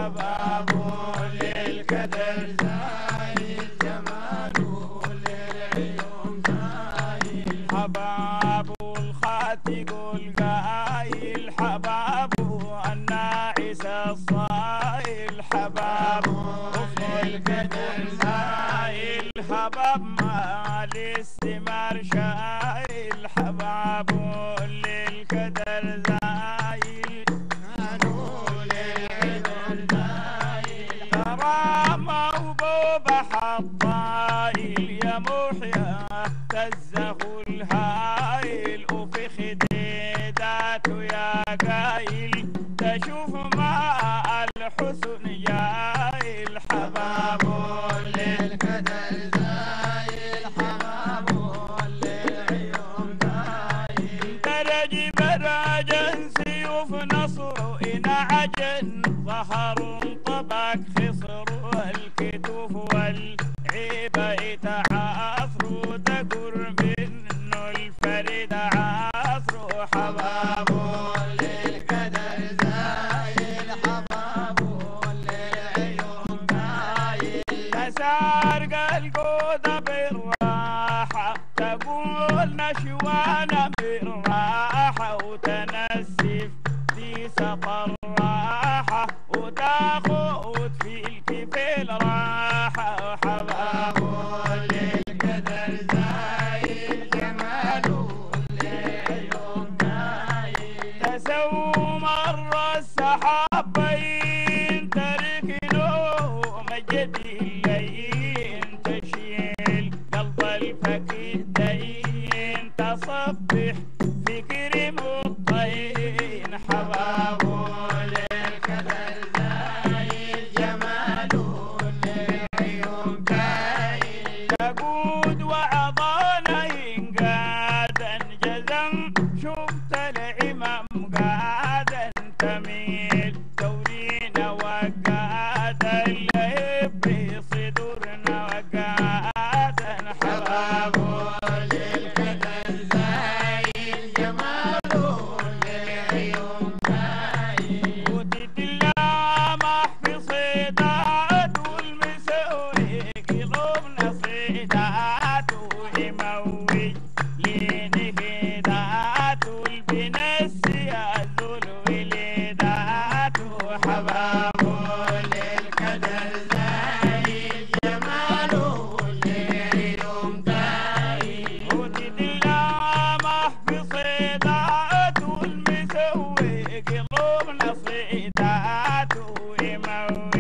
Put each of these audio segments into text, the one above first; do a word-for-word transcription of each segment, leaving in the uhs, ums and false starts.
حباب للكدر زايد جماله للعيون زايد حباب الخات يقول قايل حباب الناعس الصايل حباب للكدر زايل حباب مال الثمار شايل حباب للكدر زايل كرامة وبوبة حطايل يا محيا تزه الهايل وفي خديداته يا قايل تشوف ماء الحسن جايل حباب للكدر زايل حباب للعيون زايل درج براجا سيوف نصر إن عجن ظهر طبق خصر والكتوف والعيبة يتعاثروا تقر منه الفريد عاثروا حباب للكدر زايل حباب للعيون زايل تسار القودة بالراحة تقول نشوانا بالراحة وتنسف في سطر راحة وتاخد في الكفل راحة حباب للكدر زايل جماله للعيون زايل تسوم مرة السحابين تركنوا مجد الليل تشيل قلب الفقيدين تصبح فكر مطين حباب للكدر زايل جماله للعيون زايل تقود وعضانا ينقادا جزم شفت العمام قادا تميل دورينا وقادا اللهب بصدورنا وقادا حباب للكدر زايل جماله للعيون زايل وتتلامح في صيدات والمسوي قلوبنا صيدات ويموج لنهدات والبنسي يزول وليدات حباب للكدر زايل جماله للعيون زايل وتتلامح في صيدات والمسوي قلوبنا صيدات ويموج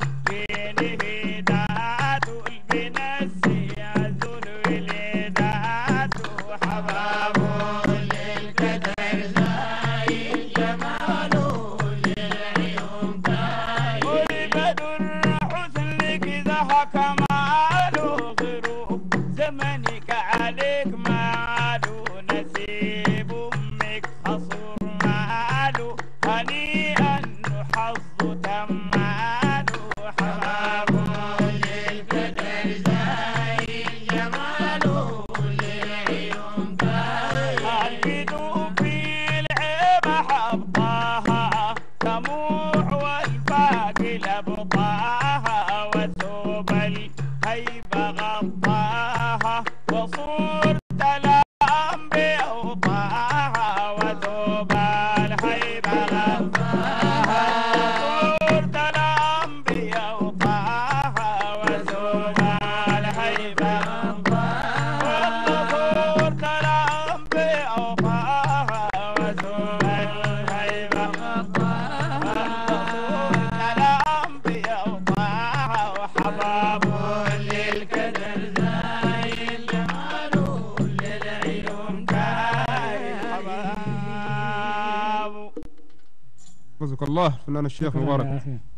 لنهدات والبنسي يزول وليدات حباب للكدر زايل جماله للعيون زايل والبدر حسنك ذا كماله غروب زمنك عليك ماله نسيب امك حصر ماله هنيئا حظ تماله حباب للكدر زايل جماله للعيون زايل القدو في العيبة حبطاها تموح والباقي لبطاها وثوب الهيبة غطاها وصورة الأنبياء وطاها وثوب الهيبة غطاها وصورة الأنبياء وطاها وثوب الهيبة غطاها وصورة الأنبياء وطاها وثوب الهيبة غطاها وصورة الأنبياء وطاها وحباب للكدر زايل جماله للعيون زايل حباب. جزاك الله فنان الشيخ مبارك.